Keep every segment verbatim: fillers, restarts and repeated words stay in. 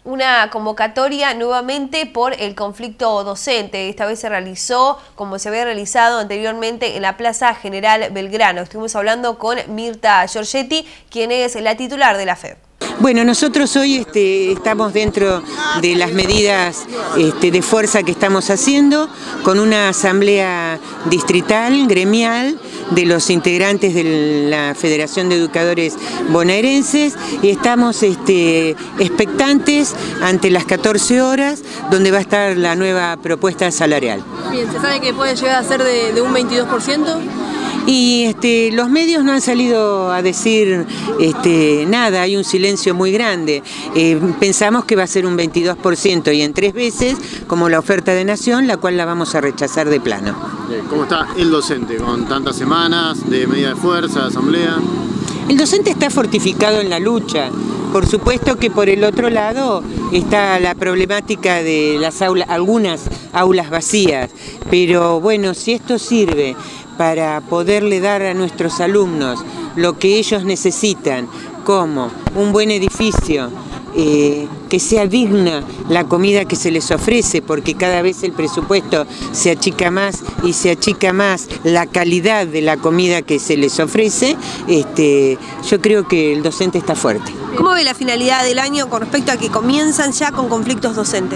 Una convocatoria nuevamente por el conflicto docente. Esta vez se realizó como se había realizado anteriormente en la Plaza General Belgrano. Estuvimos hablando con Mirta Giorgetti, quien es la titular de la F E B. Bueno, nosotros hoy este, estamos dentro de las medidas este, de fuerza que estamos haciendo con una asamblea distrital, gremial, de los integrantes de la Federación de Educadores Bonaerenses y estamos este, expectantes ante las catorce horas donde va a estar la nueva propuesta salarial. Bien, ¿se sabe que puede llegar a ser de, de un veintidós por ciento? Y este, los medios no han salido a decir este, nada, hay un silencio muy grande. Eh, pensamos que va a ser un veintidós por ciento y en tres veces, como la oferta de Nación, la cual la vamos a rechazar de plano. ¿Cómo está el docente con tantas semanas de medida de fuerza, de asamblea? El docente está fortificado en la lucha. Por supuesto que por el otro lado está la problemática de las aulas, algunas aulas vacías, pero bueno, si esto sirve para poderle dar a nuestros alumnos lo que ellos necesitan, como un buen edificio, eh, que sea digna la comida que se les ofrece, porque cada vez el presupuesto se achica más y se achica más la calidad de la comida que se les ofrece, este, yo creo que el docente está fuerte. ¿Cómo ve la finalidad del año con respecto a que comienzan ya con conflictos docentes?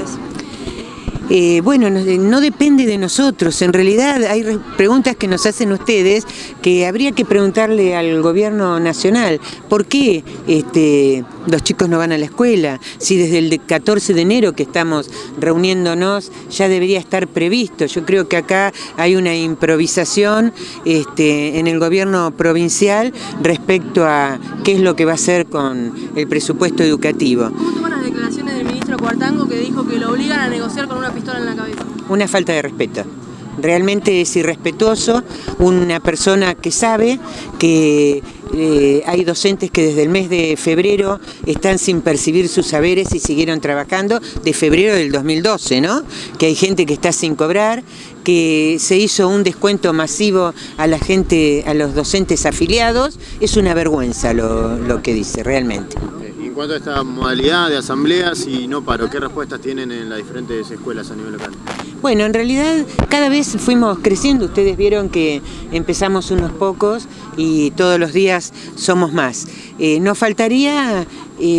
Eh, bueno, no, no depende de nosotros, en realidad hay preguntas que nos hacen ustedes que habría que preguntarle al gobierno nacional, ¿por qué este, los chicos no van a la escuela? Si desde el catorce de enero que estamos reuniéndonos ya debería estar previsto. Yo creo que acá hay una improvisación este, en el gobierno provincial respecto a qué es lo que va a hacer con el presupuesto educativo. ¿Cómo toman las declaraciones del ministro Cuartango que dijo que lo obligan a negociar con una pistola en la cabeza? Una falta de respeto. Realmente es irrespetuoso una persona que sabe que eh, hay docentes que desde el mes de febrero están sin percibir sus saberes y siguieron trabajando de febrero del dos mil doce, ¿no? Que hay gente que está sin cobrar, que se hizo un descuento masivo a la gente, a los docentes afiliados. Es una vergüenza lo, lo que dice, realmente. En cuanto a esta modalidad de asambleas y no paro, ¿qué respuestas tienen en las diferentes escuelas a nivel local? Bueno, en realidad cada vez fuimos creciendo, ustedes vieron que empezamos unos pocos y todos los días somos más. Eh, nos faltaría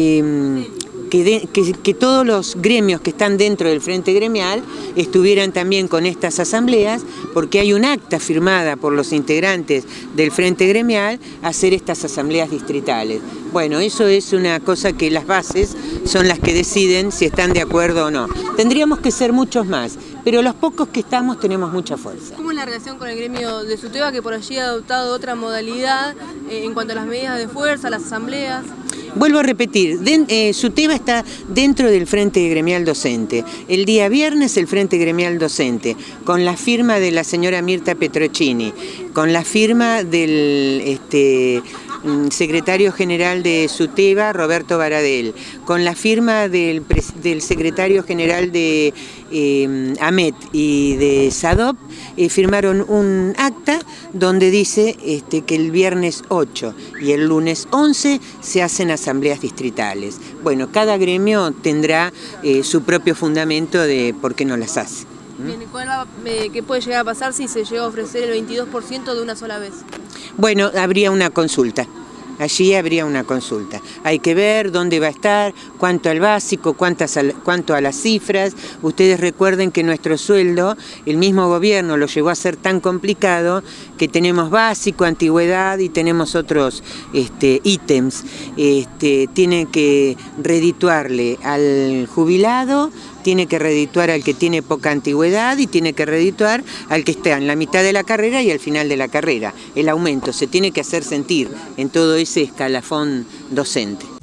eh, que, de, que, que todos los gremios que están dentro del Frente Gremial estuvieran también con estas asambleas, porque hay un acta firmada por los integrantes del Frente Gremial a hacer estas asambleas distritales. Bueno, eso es una cosa que las bases son las que deciden si están de acuerdo o no. Tendríamos que ser muchos más, pero los pocos que estamos tenemos mucha fuerza. ¿Cómo es la relación con el gremio de SUTEBA, que por allí ha adoptado otra modalidad eh, en cuanto a las medidas de fuerza, las asambleas? Vuelvo a repetir, de, eh, SUTEBA está dentro del Frente Gremial Docente. El día viernes el Frente Gremial Docente, con la firma de la señora Mirta Petrocini, con la firma del este, secretario general de SUTEBA, Roberto Baradel, con la firma del, del secretario general de eh, AMET y de SADOP, eh, firmaron un acta donde dice este, que el viernes ocho y el lunes once se hacen asambleas distritales. Bueno, cada gremio tendrá eh, su propio fundamento de por qué no las hace. Bien, ¿cuál va, eh, ¿qué puede llegar a pasar si se llega a ofrecer el veintidós por ciento de una sola vez? Bueno, habría una consulta. Allí habría una consulta. Hay que ver dónde va a estar, cuánto al básico, cuántas al, cuánto a las cifras. Ustedes recuerden que nuestro sueldo, el mismo gobierno lo llevó a ser tan complicado que tenemos básico, antigüedad y tenemos otros este, ítems. Este, tiene que redituarle al jubilado, tiene que redituar al que tiene poca antigüedad y tiene que redituar al que está en la mitad de la carrera y al final de la carrera. El aumento se tiene que hacer sentir en todo ese escalafón docente.